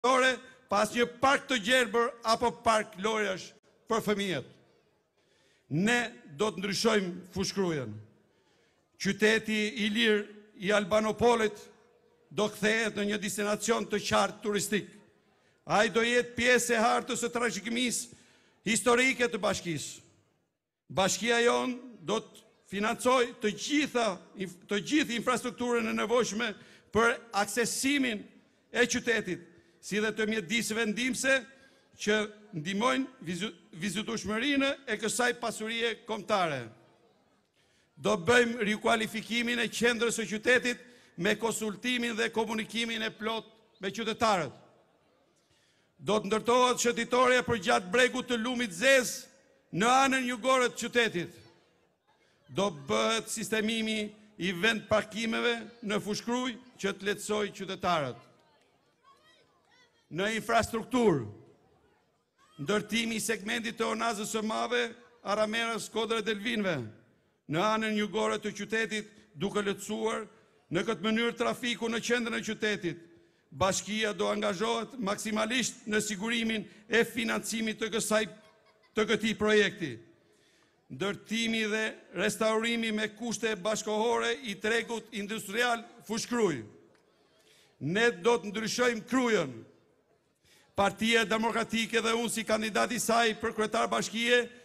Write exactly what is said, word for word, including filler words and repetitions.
ore pas një park të gjelbër apo park lojrash për fëmijët. Ne do të ndryshojmë Fushkrujen. Qyteti i lirë i Albanopolit do kthehet në një destinacion të qartë turistik. Ai do jetë pjesë e hartës së trashëgimisë historike të bashkisë. Bashkia jonë do të financojë të gjitha të gjithë infrastrukturën e nevojshme për aksesimin e qytetit, si dhe të mjedisëve ndihmëse që ndihmojnë vizitueshmërinë e kësaj pasurie kombëtare. Do bëjmë rikualifikimin e qendrës së qytetit me konsultimin dhe komunikimin e plot me qytetarët. Do të ndërtohet shëtitore për gjatë bregut të lumit zez në anën jugore të qytetit. Do bëhet sistemimi i vend parkimeve në Fushkruj që të lehtësojë qytetarët. Në infrastrukturë, ndërtimi i segmentit të Onazës së Madhe, Aramerës, Kodrë e Delvinëve, në anën jugore të qytetit, duke lehtësuar në këtë mënyrë trafiku në qendrën e qytetit. Bashkia do angazhohet maksimalisht në sigurimin e financimit të kësaj të këtij projekti. Ndërtimi dhe restaurimi me kushte bashkohore i tregut industrial Fushkruj. Ne do të ndryshojmë Krujën. Partia Demokratike dhe unë si kandidati i saj për kryetar bashkie